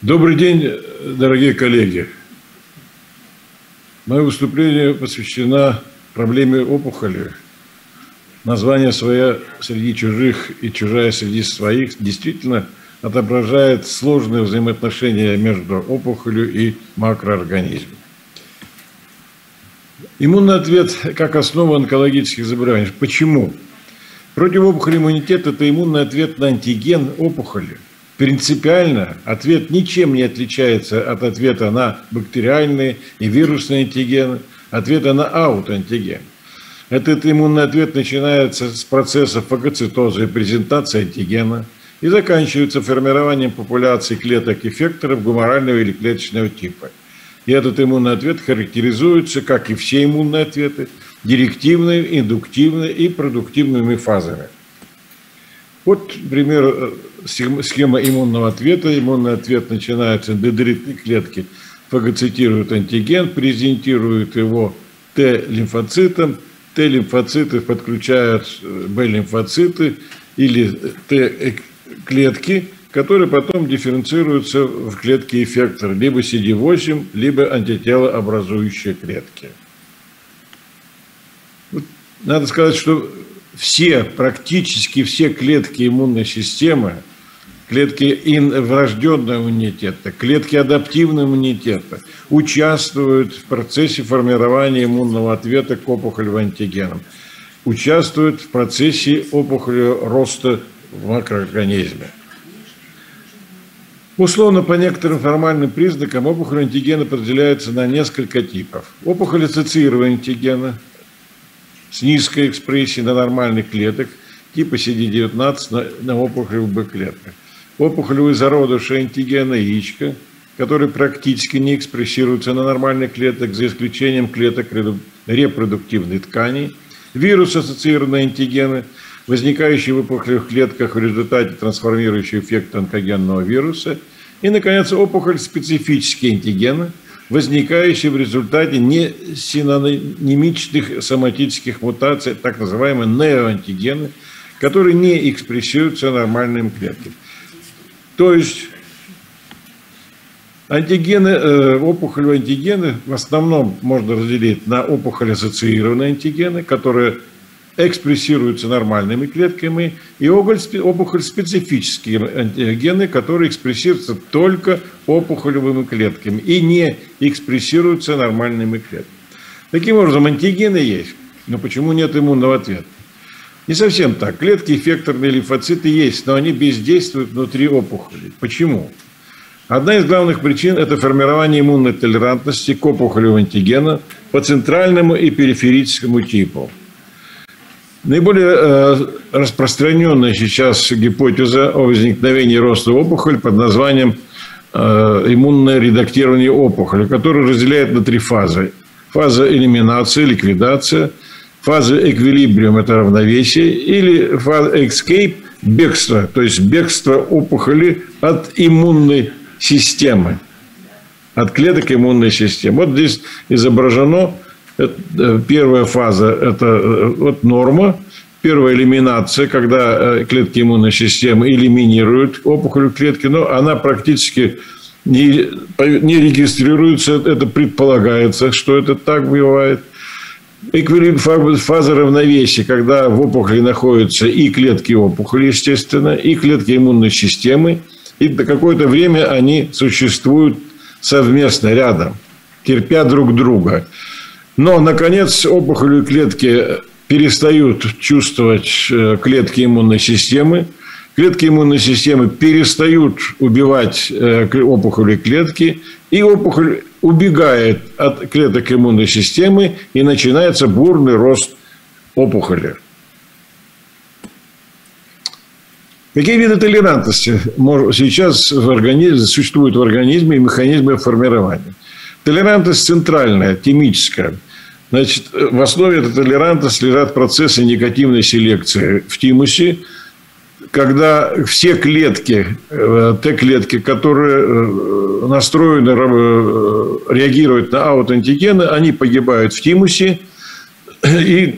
Добрый день, дорогие коллеги. Мое выступление посвящено проблеме опухоли. Название «Своя среди чужих» и «Чужая среди своих» действительно отображает сложные взаимоотношения между опухолью и макроорганизмом. Иммунный ответ как основа онкологических заболеваний. Почему? Противоопухолевый иммунитет – это иммунный ответ на антиген опухоли. Принципиально ответ ничем не отличается от ответа на бактериальные и вирусные антигены, ответа на аутоантиген. Этот иммунный ответ начинается с процесса фагоцитоза и презентации антигена и заканчивается формированием популяции клеток эффекторов гуморального или клеточного типа. И этот иммунный ответ характеризуется, как и все иммунные ответы, директивными, индуктивными и продуктивными фазами. Вот, например, схема иммунного ответа. Иммунный ответ начинается с дендритной клетки, фагоцитирует антиген, презентирует его Т-лимфоцитам. Т-лимфоциты подключают Б-лимфоциты или Т-клетки, которые потом дифференцируются в клетки эффектора, либо CD8, либо антителообразующие клетки. Надо сказать, что практически все клетки иммунной системы, клетки врожденного иммунитета, клетки адаптивного иммунитета участвуют в процессе формирования иммунного ответа к опухолевым антигенам, участвуют в процессе опухолевого роста в макроорганизме. Условно, по некоторым формальным признакам опухолевые антигены подразделяются на несколько типов. Опухоль-ассоциированные антигены с низкой экспрессией на нормальных клеток, типа CD19 на опухолевых Б-клетках. Опухолевые зародыши антигена яичка, которые практически не экспрессируются на нормальных клетках, за исключением клеток репродуктивной ткани. Вирус-ассоциированные антигены, возникающие в опухолевых клетках в результате трансформирующего эффекта онкогенного вируса. И, наконец, опухоль-специфические антигены, возникающие в результате несинонимичных соматических мутаций, так называемые неоантигены, которые не экспрессируются нормальными клетками. То есть опухолевые антигены в основном можно разделить на опухоль-ассоциированные антигены, которые экспрессируются нормальными клетками, и опухоль-специфические антигены, которые экспрессируются только опухолевыми клетками и не экспрессируются нормальными клетками. Таким образом, антигены есть, но почему нет иммунного ответа? Не совсем так. Клетки эффекторные лимфоциты есть, но они бездействуют внутри опухоли. Почему? Одна из главных причин – это формирование иммунной толерантности к опухолевым антигенам по центральному и периферическому типу. Наиболее распространенная сейчас гипотеза о возникновении роста опухоли под названием иммунное редактирование опухоли, которое разделяет на три фазы. Фаза элиминации, ликвидация, фаза эквилибриум – это равновесие, или фаза escape – бегство, то есть бегство опухоли от иммунной системы, от клеток иммунной системы. Вот здесь изображено. Первая фаза – это норма. Первая элиминация, когда клетки иммунной системы элиминируют опухоль клетки, но она практически не регистрируется. Это предполагается, что это так бывает. Фаза равновесия, когда в опухоли находятся и клетки опухоли, естественно, и клетки иммунной системы. И до какое-то время они существуют совместно, рядом, терпя друг друга. Но, наконец, опухолевые клетки перестают чувствовать клетки иммунной системы. Клетки иммунной системы перестают убивать опухолевые клетки. И опухоль убегает от клеток иммунной системы, и начинается бурный рост опухоли. Какие виды толерантности сейчас существуют в организме и механизмы формирования? Толерантность центральная, тимическая. Значит, в основе этой толерантности лежат процессы негативной селекции в тимусе, когда все клетки, Т-клетки, которые настроены реагировать на аутоантигены, они погибают в тимусе, и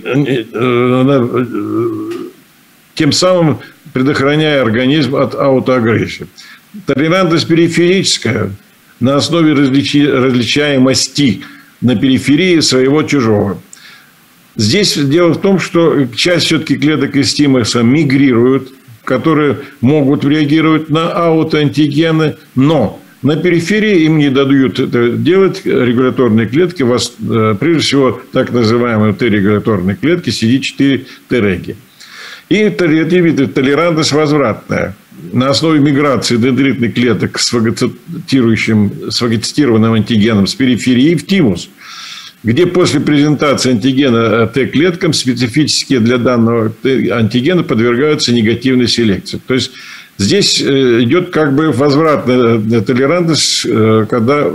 тем самым предохраняя организм от аутоагрессии. Толерантность периферическая на основе различаемости на периферии своего чужого. Здесь дело в том, что часть все-таки клеток из тимуса мигрируют, которые могут реагировать на аутоантигены, но на периферии им не дадут это делать регуляторные клетки, прежде всего так называемые Т-регуляторные клетки, CD4-Треги. И эти виды толерантность возвратная. На основе миграции дендритных клеток с фагоцитированным антигеном с периферии в тимус, где после презентации антигена Т-клеткам специфические для данного антигена подвергаются негативной селекции. То есть здесь идет как бы возвратная толерантность, когда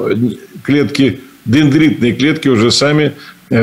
дендритные клетки уже сами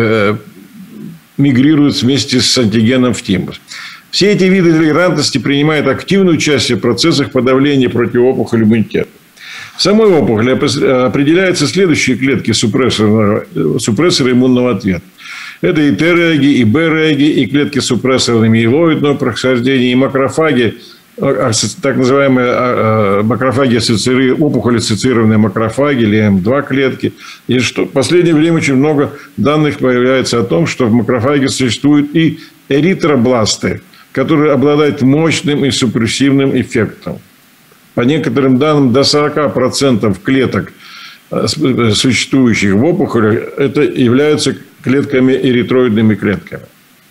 мигрируют вместе с антигеном в тимус. Все эти виды толерантности принимают активное участие в процессах подавления противоопухолевого иммунитета. В самой опухоли определяются следующие клетки супрессора иммунного ответа. Это и Т-реги, и Б-реги, и клетки супрессора миелоидного происхождения, и макрофаги, так называемые макрофаги опухоль-ассоциированные макрофаги или М2 клетки. И что в последнее время очень много данных появляется о том, что в макрофаге существуют и эритробласты, которые обладают мощным и супрессивным эффектом. По некоторым данным, до 40% клеток, существующих в опухоли, это являются клетками, эритроидными клетками.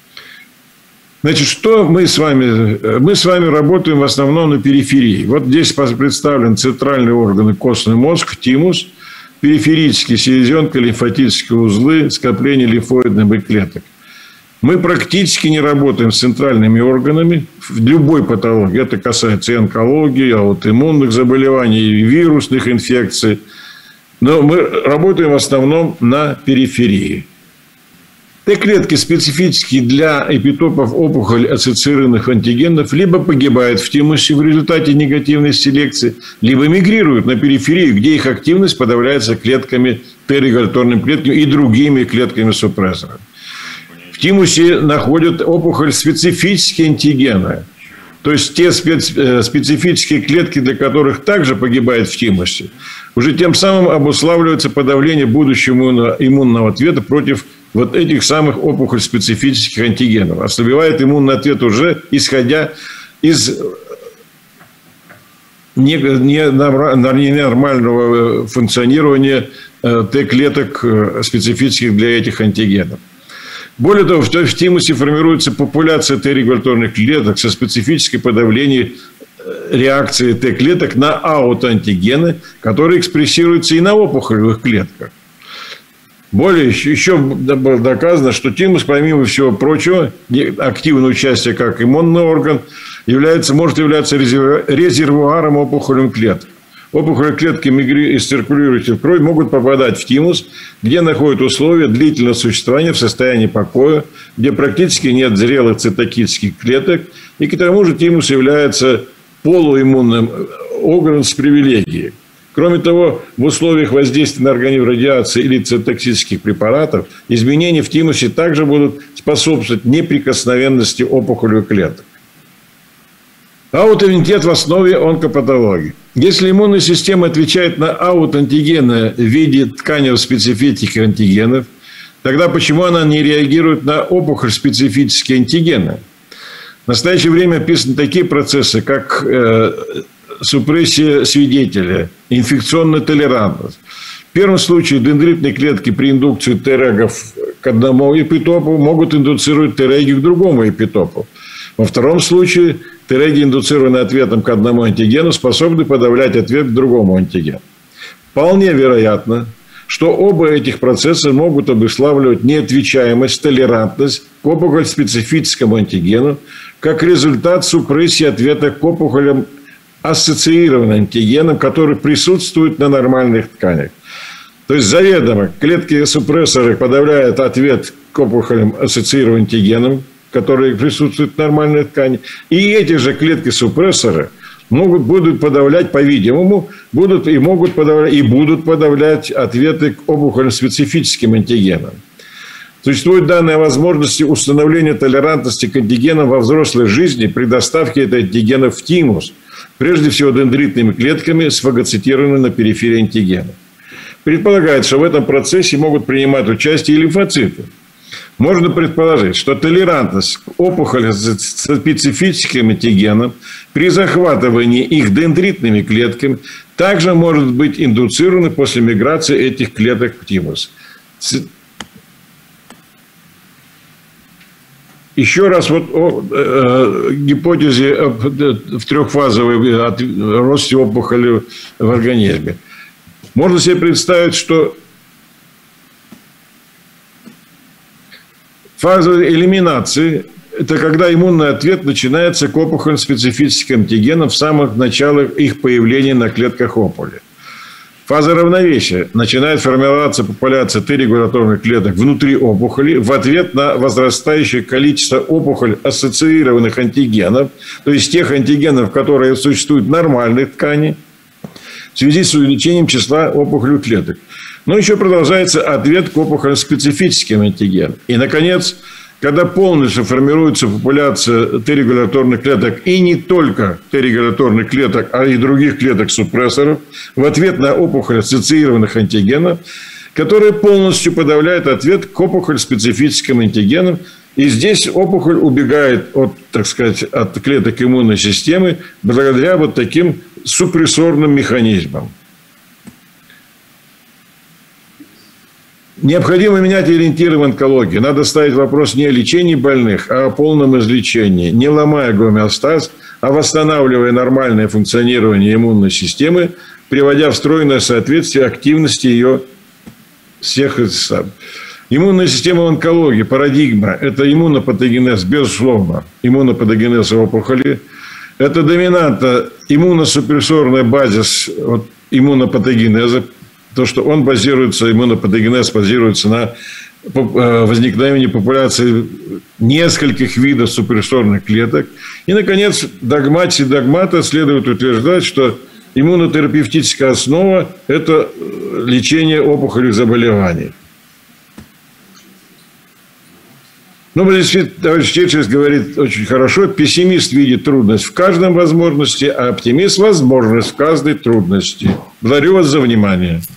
Значит, что мы с вами? Мы с вами работаем в основном на периферии. Вот здесь представлены центральные органы: костный мозг, тимус, периферические селезенко-лимфатические узлы, скопления лимфоидных клеток. Мы практически не работаем с центральными органами в любой патологии. Это касается и онкологии, и аутоиммунных заболеваний, и вирусных инфекций. Но мы работаем в основном на периферии. Т-клетки, специфические для эпитопов опухоль-ассоциированных антигенов, либо погибают в тимусе в результате негативной селекции, либо мигрируют на периферию, где их активность подавляется клетками, Т-регуляторными клетками и другими клетками-супрессорами. В тимусе находят опухоль-специфические антигены, то есть те специфические клетки, для которых также погибает в тимусе. Уже тем самым обуславливается подавление будущего иммунного ответа против вот этих самых опухоль-специфических антигенов. Ослабевает иммунный ответ уже исходя из ненормального функционирования Т-клеток, специфических для этих антигенов. Более того, в тимусе формируется популяция Т-регуляторных клеток со специфическим подавлением реакции Т-клеток на аутоантигены, которые экспрессируются и на опухолевых клетках. Более еще было доказано, что тимус, помимо всего прочего, активное участие как иммунный орган, может являться резервуаром опухолевых клеток. Опухолевые клетки, циркулирующие в кровь, могут попадать в тимус, где находят условия длительного существования в состоянии покоя, где практически нет зрелых цитокинских клеток, и к тому же тимус является полуиммунным органом с привилегией. Кроме того, в условиях воздействия на организм радиации или цитотоксических препаратов изменения в тимусе также будут способствовать неприкосновенности опухолевых клеток. Аутоиммунитет в основе онкопатологии. Если иммунная система отвечает на аутантигены в виде тканево-специфических антигенов, тогда почему она не реагирует на опухоль-специфические антигены? В настоящее время описаны такие процессы, как супрессия свидетеля, инфекционная толерантность. В первом случае дендритные клетки при индукции Т-регов к одному эпитопу могут индуцировать Т-реги к другому эпитопу. Во втором случае Т-реги, индуцированные ответом к одному антигену, способны подавлять ответ к другому антигену. Вполне вероятно, что оба этих процесса могут обуславливать неотвечаемость, толерантность к опухоль-специфическому антигену, как результат супрессии ответа к опухолям ассоциированным антигенам, которые присутствуют на нормальных тканях. То есть заведомо клетки-супрессоры подавляют ответ к опухолям ассоциированным антигенам, которые присутствуют в нормальной ткани. И эти же клетки-супрессоры будут подавлять, по-видимому, будут подавлять ответы к опухолям специфическим антигенам. Существует данная возможность установления толерантности к антигенам во взрослой жизни при доставке этих антигенов в тимус. прежде всего дендритными клетками с фагоцитированными на периферии антигена. Предполагается, что в этом процессе могут принимать участие и лимфоциты. Можно предположить, что толерантность к опухоли с специфическим антигеном при захватывании их дендритными клетками также может быть индуцирована после миграции этих клеток в тимус. Еще раз вот о гипотезе в трехфазовой росте опухоли в организме. Можно себе представить, что фаза элиминации – это когда иммунный ответ начинается к опухолям специфическим антигеном в самых началах их появления на клетках опухоли. Фаза равновесия. Начинает формироваться популяция Т-регуляторных клеток внутри опухоли в ответ на возрастающее количество опухоль-ассоциированных антигенов, то есть тех антигенов, которые существуют в нормальных тканях, в связи с увеличением числа опухолевых клеток. Но еще продолжается ответ к опухоль-специфическим антигенам. И, наконец, когда полностью формируется популяция Т-регуляторных клеток, и не только Т-регуляторных клеток, а и других клеток-супрессоров, в ответ на опухоль-ассоциированных антигенов, которые полностью подавляют ответ к опухоль-специфическим антигенам. И здесь опухоль убегает от, так сказать, от клеток иммунной системы благодаря вот таким супрессорным механизмам. Необходимо менять ориентиры в онкологии. Надо ставить вопрос не о лечении больных, а о полном излечении. Не ломая гомеостаз, а восстанавливая нормальное функционирование иммунной системы, приводя в стройное соответствие активности ее всех. Иммунная система в онкологии, парадигма – это иммунопатогенез, безусловно, иммунопатогенез опухоли. Это доминанта, иммуносупрессорная базис иммунопатогенеза. То, что он базируется, иммунопатогенез базируется на возникновении популяции нескольких видов супрессорных клеток. И, наконец, догмата следует утверждать, что иммунотерапевтическая основа – это лечение опухолевых заболеваний. Но здесь товарищ Черчилль говорит очень хорошо: пессимист видит трудность в каждом возможности, а оптимист – возможность в каждой трудности. Благодарю вас за внимание.